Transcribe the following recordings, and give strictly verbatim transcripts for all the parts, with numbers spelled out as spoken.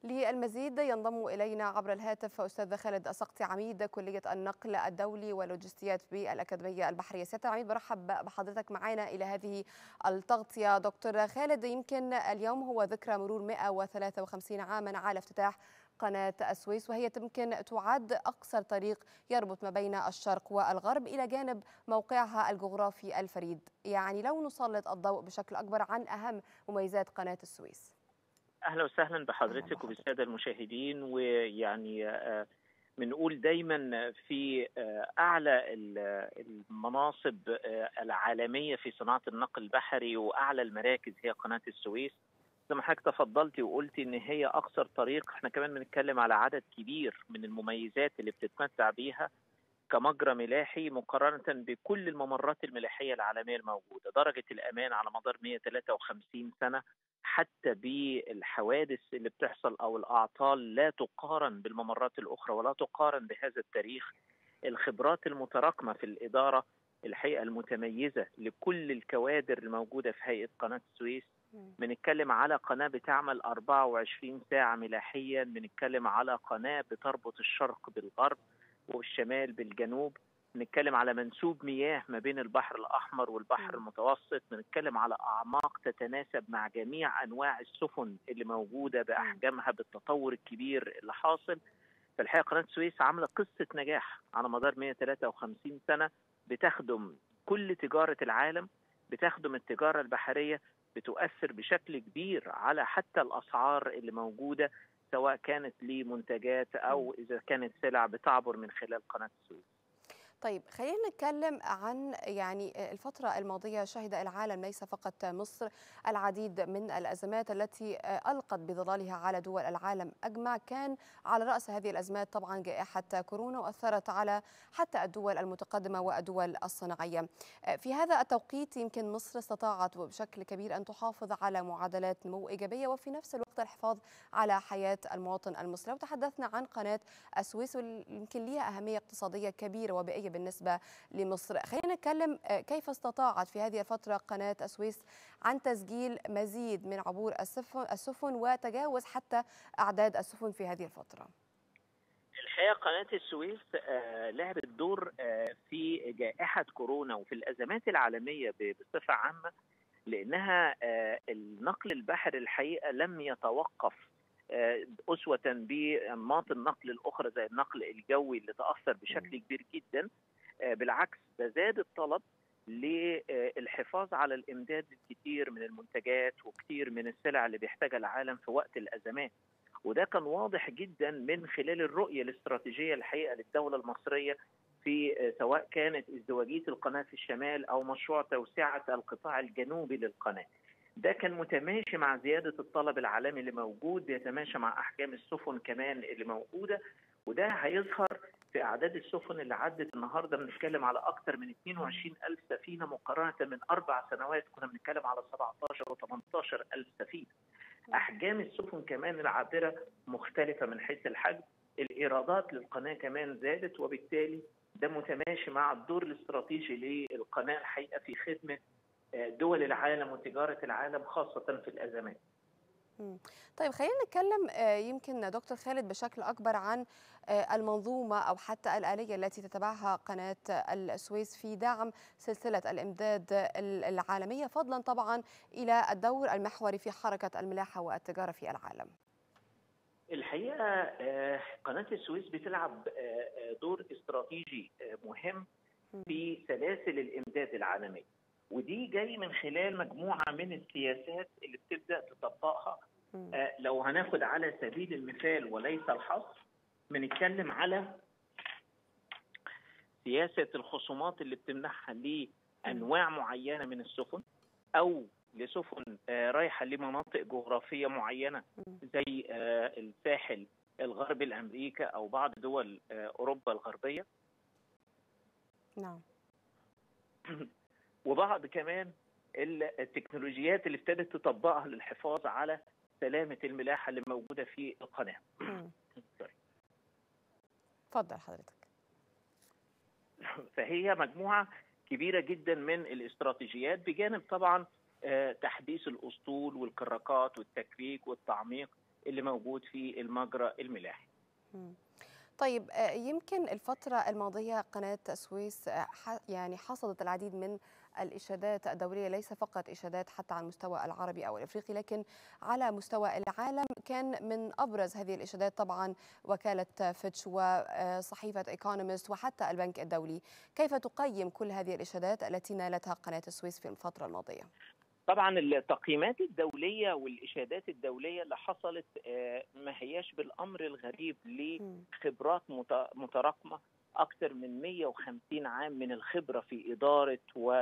للمزيد ينضم إلينا عبر الهاتف أستاذ خالد السقطي عميد كلية النقل الدولي واللوجستيات بالأكاديمية البحرية. سيادة العميد، برحب بحضرتك معنا إلى هذه التغطية. دكتور خالد، يمكن اليوم هو ذكرى مرور مئة وثلاثة وخمسين عاما على افتتاح قناة السويس، وهي يمكن تعد أقصر طريق يربط ما بين الشرق والغرب إلى جانب موقعها الجغرافي الفريد. يعني لو نسلط الضوء بشكل أكبر عن أهم مميزات قناة السويس. أهلا وسهلا بحضرتك وبالسادة المشاهدين. ويعني بنقول دايما في أعلى المناصب العالمية في صناعة النقل البحري وأعلى المراكز هي قناة السويس. زي ما حضرتك تفضلتي وقلتي إن هي أقصر طريق، احنا كمان بنتكلم على عدد كبير من المميزات اللي بتتمتع بيها كمجرى ملاحي مقارنة بكل الممرات الملاحية العالمية الموجودة. درجة الأمان على مدار مئة وثلاثة وخمسين سنة حتى بالحوادث اللي بتحصل أو الأعطال لا تقارن بالممرات الأخرى ولا تقارن بهذا التاريخ. الخبرات المتراكمة في الإدارة الحقيقة المتميزة لكل الكوادر الموجودة في هيئة قناة السويس. بنتكلم على قناة بتعمل أربعة وعشرين ساعة ملاحيا، بنتكلم على قناة بتربط الشرق بالغرب والشمال بالجنوب، بنتكلم على منسوب مياه ما بين البحر الأحمر والبحر المتوسط، بنتكلم على أعماق تتناسب مع جميع أنواع السفن اللي موجودة بأحجامها بالتطور الكبير اللي حاصل. فالحقيقة قناة السويس عاملة قصة نجاح على مدار مئة وثلاثة وخمسين سنة، بتخدم كل تجارة العالم، بتخدم التجارة البحرية، بتؤثر بشكل كبير على حتى الأسعار اللي موجودة سواء كانت لمنتجات أو إذا كانت سلع بتعبر من خلال قناة السويس. طيب، خلينا نتكلم عن يعني الفترة الماضية. شهد العالم ليس فقط مصر العديد من الأزمات التي ألقت بظلالها على دول العالم أجمع. كان على رأس هذه الأزمات طبعا جائحة كورونا، وأثرت على حتى الدول المتقدمة والدول الصناعية. في هذا التوقيت يمكن مصر استطاعت بشكل كبير أن تحافظ على معادلات نمو إيجابية وفي نفس الوقت الحفاظ على حياة المواطن المصري. وتحدثنا عن قناة السويس ويمكن لها أهمية اقتصادية كبيرة وبيئية بالنسبة لمصر. خلينا نتكلم كيف استطاعت في هذه الفترة قناة السويس عن تسجيل مزيد من عبور السفن وتجاوز حتى أعداد السفن في هذه الفترة. الحقيقة قناة السويس لعبت دور في جائحة كورونا وفي الأزمات العالمية بصفة عامة، لأنها النقل البحري الحقيقة لم يتوقف أسوة بأنماط النقل الأخرى زي النقل الجوي اللي تأثر بشكل كبير جدا. بالعكس، ده زاد الطلب للحفاظ على الإمداد الكثير من المنتجات وكثير من السلع اللي بيحتاجها العالم في وقت الأزمات. وده كان واضح جدا من خلال الرؤية الاستراتيجية الحقيقة للدولة المصرية في سواء كانت ازدواجية القناة في الشمال أو مشروع توسعة القطاع الجنوبي للقناة. ده كان متماشي مع زيادة الطلب العالمي اللي موجود، بيتماشى مع أحجام السفن كمان اللي موجودة، وده هيظهر في أعداد السفن اللي عدت النهاردة. بنتكلم على أكثر من اثنين وعشرين ألف سفينة مقارنة من أربع سنوات كنا بنتكلم على سبعة عشر وثمانية عشر ألف سفينة. أحجام السفن كمان العابرة مختلفة من حيث الحجم، الإيرادات للقناة كمان زادت، وبالتالي ده متماشي مع الدور الاستراتيجي للقناة الحقيقة في خدمة دول العالم وتجارة العالم خاصة في الأزمات. طيب، خلينا نتكلم يمكن دكتور خالد بشكل أكبر عن المنظومة أو حتى الآلية التي تتبعها قناة السويس في دعم سلسلة الإمداد العالمية، فضلا طبعا إلى الدور المحوري في حركة الملاحة والتجارة في العالم. الحقيقة قناة السويس بتلعب دور استراتيجي مهم في سلاسل الإمداد العالمية، ودي جاي من خلال مجموعة من السياسات اللي بتبدأ تطبقها. آه لو هناخد على سبيل المثال وليس الحصر، بنتكلم على سياسة الخصومات اللي بتمنحها لأنواع معينة من السفن أو لسفن آه رايحة لمناطق جغرافية معينة زي آه الساحل الغربي لأمريكا أو بعض دول آه أوروبا الغربية. نعم. وبعض كمان التكنولوجيات اللي ابتدت تطبقها للحفاظ على سلامة الملاحة اللي موجودة في القناة. اتفضل حضرتك. فهي مجموعة كبيرة جدا من الاستراتيجيات، بجانب طبعا تحديث الأسطول والكراكات والتكريك والتعميق اللي موجود في المجرى الملاحي. طيب يمكن الفترة الماضية قناة السويس يعني حصدت العديد من الإشادات الدولية، ليس فقط إشادات حتى على المستوى العربي أو الإفريقي، لكن على مستوى العالم. كان من أبرز هذه الإشادات طبعا وكالة فيتش وصحيفة إيكونومست وحتى البنك الدولي. كيف تقيم كل هذه الإشادات التي نالتها قناة السويس في الفترة الماضية؟ طبعا التقييمات الدولية والإشادات الدولية اللي حصلت ما هياش بالأمر الغريب لخبرات متراكمة، أكثر من مئة وخمسين عام من الخبرة في إدارة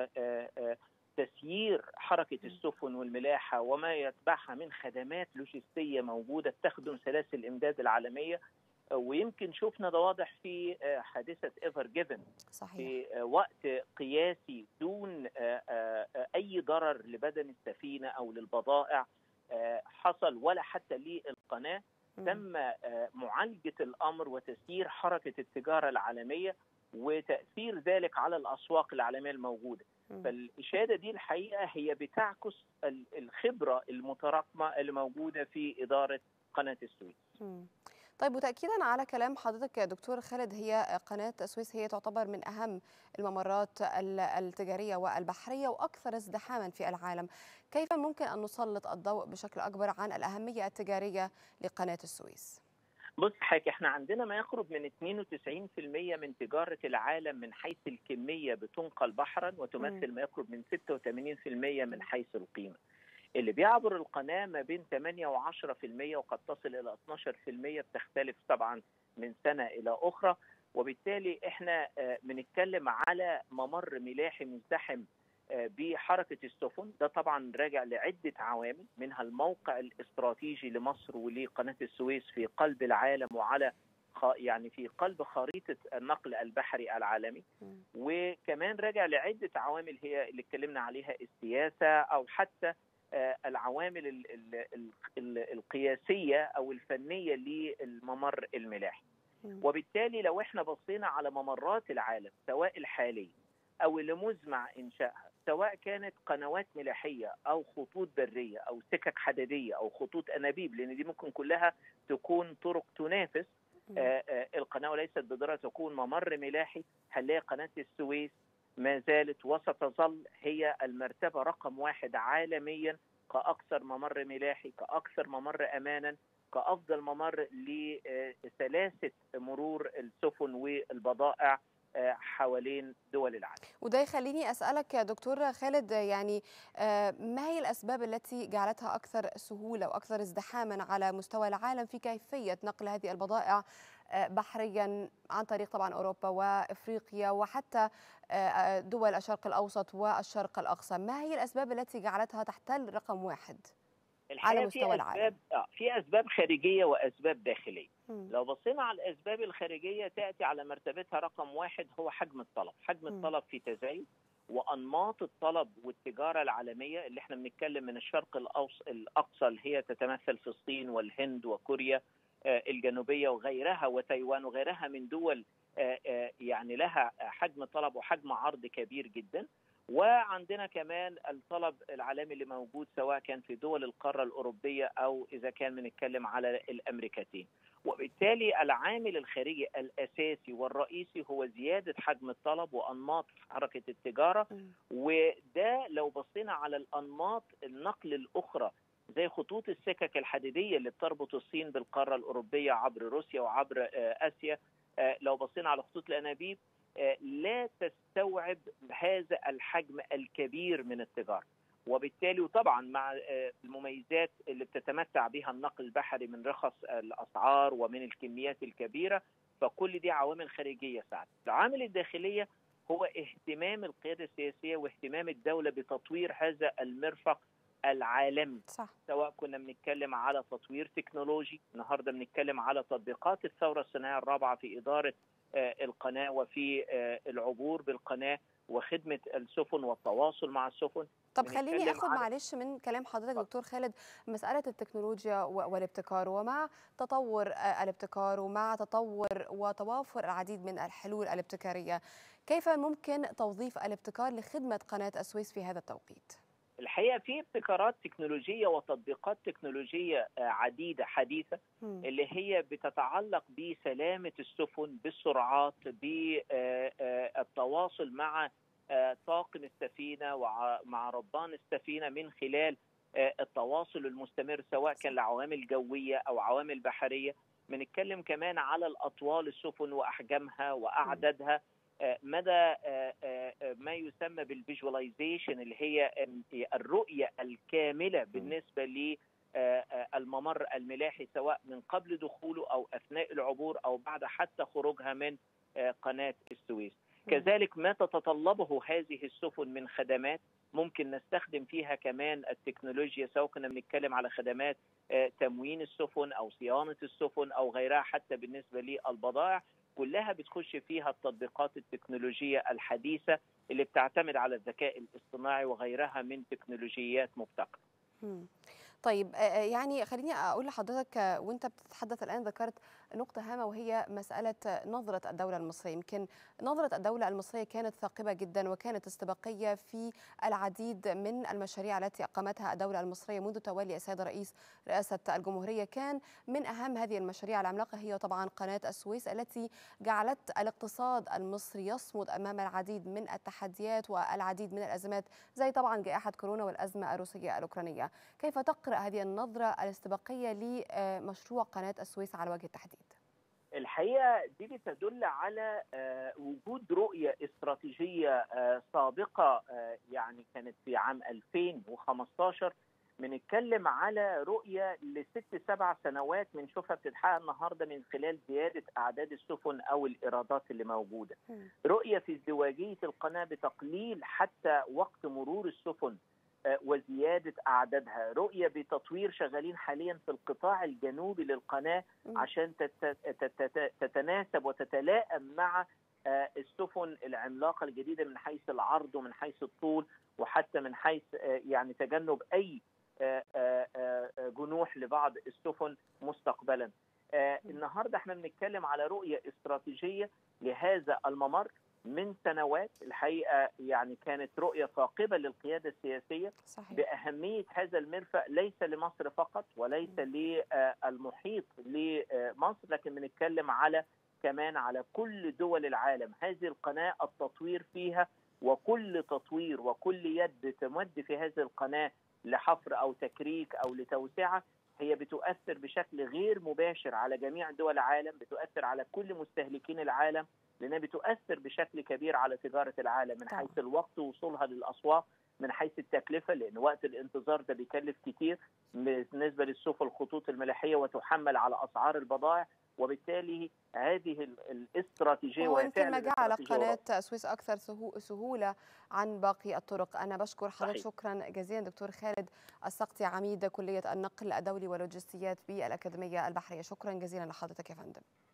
وتسيير حركة السفن والملاحة وما يتبعها من خدمات لوجستية موجودة تخدم سلاسل الإمداد العالمية. ويمكن شفنا ده واضح في حادثة ايفر جيفن في وقت قياسي دون أي ضرر لبدن السفينة أو للبضائع حصل ولا حتى للقناة. تم معالجة الأمر وتسيير حركة التجارة العالمية وتأثير ذلك على الأسواق العالمية الموجودة. فالإشادة دي الحقيقة هي بتعكس الخبرة المتراكمة اللي موجودة في إدارة قناة السويس. طيب، وتأكيدا على كلام حضرتك يا دكتور خالد، هي قناة السويس هي تعتبر من أهم الممرات التجارية والبحرية وأكثر ازدحاما في العالم. كيف ممكن أن نسلط الضوء بشكل أكبر عن الأهمية التجارية لقناة السويس؟ بص حضرتك، احنا عندنا ما يقرب من اثنين وتسعين بالمئة من تجارة العالم من حيث الكمية بتنقل بحرا، وتمثل م. ما يقرب من ستة وثمانين بالمئة من حيث القيمة. اللي بيعبر القناة ما بين ثمانية وعشرة بالمئة وقد تصل إلى اثني عشر بالمئة، بتختلف طبعا من سنة إلى أخرى. وبالتالي احنا بنتكلم على ممر ملاحي مزدحم بحركة السفن. ده طبعا راجع لعدة عوامل، منها الموقع الاستراتيجي لمصر ولقناة السويس في قلب العالم وعلى يعني في قلب خريطة النقل البحري العالمي، وكمان راجع لعدة عوامل هي اللي اتكلمنا عليها، السياسة أو حتى العوامل القياسية أو الفنية للممر الملاحي. وبالتالي لو احنا بصينا على ممرات العالم سواء الحالية أو اللي مزمع إنشائها، سواء كانت قنوات ملاحية أو خطوط برية أو سكك حديدية أو خطوط أنابيب، لأن دي ممكن كلها تكون طرق تنافس آآ آآ القناة وليست بالضرورة تكون ممر ملاحي، هنلاقي قناة السويس ما زالت وستظل هي المرتبة رقم واحد عالميا كأكثر ممر ملاحي، كأكثر ممر أمانا، كأفضل ممر لسلاسة مرور السفن والبضائع حوالين دول العالم. وده يخليني أسألك يا دكتور خالد، يعني ما هي الأسباب التي جعلتها أكثر سهولة وأكثر ازدحاما على مستوى العالم في كيفية نقل هذه البضائع بحريا عن طريق طبعا أوروبا وإفريقيا وحتى دول الشرق الأوسط والشرق الأقصى؟ ما هي الأسباب التي جعلتها تحتل رقم واحد على مستوى العالم؟ آه في أسباب خارجية وأسباب داخلية. م. لو بصينا على الأسباب الخارجية تأتي على مرتبتها رقم واحد هو حجم الطلب. حجم م. الطلب في تزايد، وأنماط الطلب والتجارة العالمية اللي احنا بنتكلم من الشرق الأقصى اللي هي تتمثل في الصين والهند وكوريا آه الجنوبية وغيرها وتايوان وغيرها من دول آه آه يعني لها حجم طلب وحجم عرض كبير جدا. وعندنا كمان الطلب العالمي اللي موجود سواء كان في دول القارة الأوروبية أو إذا كان بنتكلم على الأمريكتين. وبالتالي العامل الخارجي الأساسي والرئيسي هو زيادة حجم الطلب وأنماط حركة التجارة. وده لو بصينا على الأنماط النقل الأخرى زي خطوط السكك الحديدية اللي بتربط الصين بالقارة الأوروبية عبر روسيا وعبر آسيا، لو بصينا على خطوط الأنابيب لا تستوعب هذا الحجم الكبير من التجارة. وبالتالي وطبعا مع المميزات اللي بتتمتع بها النقل البحري من رخص الأسعار ومن الكميات الكبيرة، فكل دي عوامل خارجية ساعدت. العامل الداخلية هو اهتمام القيادة السياسية واهتمام الدولة بتطوير هذا المرفق العالمي. صح. سواء كنا بنتكلم على تطوير تكنولوجي، النهارده بنتكلم على تطبيقات الثورة الصناعية الرابعة في إدارة القناة وفي العبور بالقناة وخدمة السفن والتواصل مع السفن. طب خليني أخذ معلش من كلام حضرتك دكتور خالد مسألة التكنولوجيا والابتكار، ومع تطور الابتكار ومع تطور وتوافر العديد من الحلول الابتكارية، كيف ممكن توظيف الابتكار لخدمة قناة السويس في هذا التوقيت؟ الحقيقة في ابتكارات تكنولوجية وتطبيقات تكنولوجية عديدة حديثة اللي هي بتتعلق بسلامة السفن، بالسرعات، بالتواصل مع طاقم السفينة ومع ربان السفينة من خلال التواصل المستمر سواء كان لعوامل جوية أو عوامل بحرية. بنتكلم كمان على الأطوال السفن وأحجامها وأعدادها، مدى ما يسمى بالفيجواليزيشن اللي هي الرؤية الكاملة بالنسبة للممر الملاحي سواء من قبل دخوله أو أثناء العبور أو بعد حتى خروجها من قناة السويس. كذلك ما تتطلبه هذه السفن من خدمات ممكن نستخدم فيها كمان التكنولوجيا، سواء كنا بنتكلم على خدمات تموين السفن أو صيانة السفن أو غيرها، حتى بالنسبة للبضائع كلها بتخش فيها التطبيقات التكنولوجية الحديثة اللي بتعتمد على الذكاء الاصطناعي وغيرها من تكنولوجيات مبتكرة. طيب يعني خليني أقول لحضرتك وأنت بتتحدث الآن ذكرت نقطة هامة وهي مسألة نظرة الدولة المصرية. يمكن نظرة الدولة المصرية كانت ثاقبة جدا وكانت استباقية في العديد من المشاريع التي أقامتها الدولة المصرية منذ تولي السيد رئيس رئاسة الجمهورية. كان من أهم هذه المشاريع العملاقة هي طبعا قناة السويس التي جعلت الاقتصاد المصري يصمد أمام العديد من التحديات والعديد من الأزمات زي طبعا جائحة كورونا والأزمة الروسية الأوكرانية. كيف تقرأ هذه النظرة الاستباقية لمشروع قناة السويس على وجه التحديد؟ الحقيقة دي بتدل على وجود رؤية استراتيجية سابقة، يعني كانت في عام ألفين وخمسة عشر. بنتكلم على رؤية لست سبع سنوات بنشوفها بتتحقق النهارده من خلال زيادة أعداد السفن أو الإيرادات اللي موجودة. رؤية في ازدواجية القناة بتقليل حتى وقت مرور السفن وزيادة أعدادها. رؤية بتطوير شغالين حاليا في القطاع الجنوبي للقناة عشان تتناسب وتتلائم مع السفن العملاقة الجديدة من حيث العرض ومن حيث الطول وحتى من حيث يعني تجنب أي جنوح لبعض السفن مستقبلا. النهاردة احنا بنتكلم على رؤية استراتيجية لهذا الممر من سنوات. الحقيقة يعني كانت رؤية ثاقبة للقيادة السياسية صحيح. بأهمية هذا المرفأ ليس لمصر فقط وليس للمحيط لمصر، لكن بنتكلم على كمان على كل دول العالم. هذه القناة التطوير فيها وكل تطوير وكل يد تمد في هذه القناة لحفر أو تكريك أو لتوسعة هي بتؤثر بشكل غير مباشر على جميع دول العالم، بتؤثر على كل مستهلكين العالم، لأنها بتؤثر بشكل كبير على تجارة العالم من حيث الوقت وصولها للأسواق، من حيث التكلفة لأن وقت الانتظار ده بيكلف كتير بالنسبة للسفن الخطوط الملاحية وتحمل على أسعار البضائع. وبالتالي هذه الاستراتيجية ويمكن ما جعل قناة السويس أكثر سهولة عن باقي الطرق. أنا بشكر حضرتك شكرا جزيلا دكتور خالد السقطي عميد كلية النقل الدولي واللوجستيات بالأكاديمية البحرية. شكرا جزيلا لحضرتك يا فندم.